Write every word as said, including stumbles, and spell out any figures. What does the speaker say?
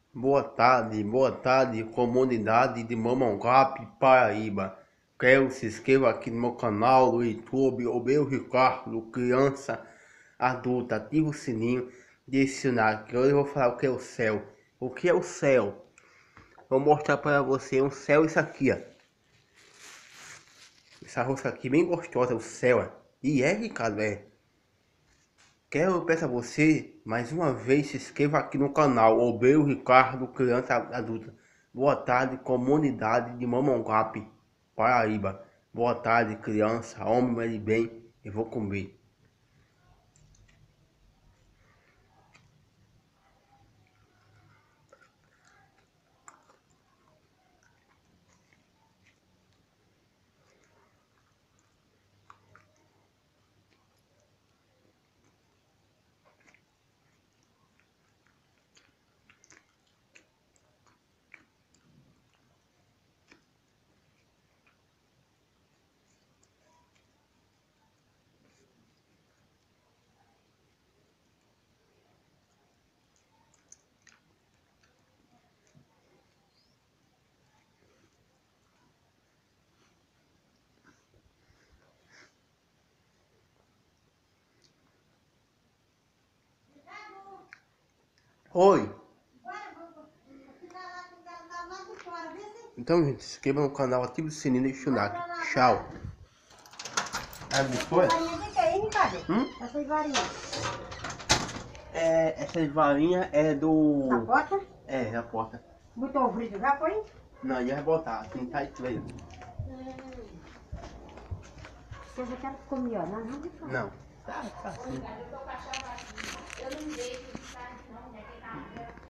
Boa tarde, boa tarde, comunidade de Mamanguape, Paraíba. Quero se inscreva aqui no meu canal do YouTube, o meu Ricardo, criança adulta. Ativa o sininho de ensinar, que hoje eu vou falar o que é o céu. O que é o céu? Vou mostrar para você um céu, isso aqui, ó. Essa rosca aqui bem gostosa, o céu, ó. E é, Ricardo, é. Quero peço a você, mais uma vez, se inscreva aqui no canal, o meu Ricardo, criança adulta. Boa tarde, comunidade de Mamanguape, Paraíba. Boa tarde, criança, homem, mas de bem, eu vou comer. Oi! Então, gente, se inscreva no canal, ative o sininho e deixa o like. Tchau! Ah, gostou? Hum? Essas varinhas. É, essa varinha é do... Na porta? É, na porta. Botou o vidro já, foi? Não, ia botar, não tá estranho. Você já quer comer, ó. Não, não, não. Não. Tá, tá sim. Eu não deixo de estar